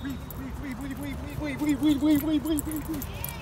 Breathe, breathe, breathe, breathe, breathe, breathe, breathe, breathe, breathe, breathe, breathe, breathe, breathe.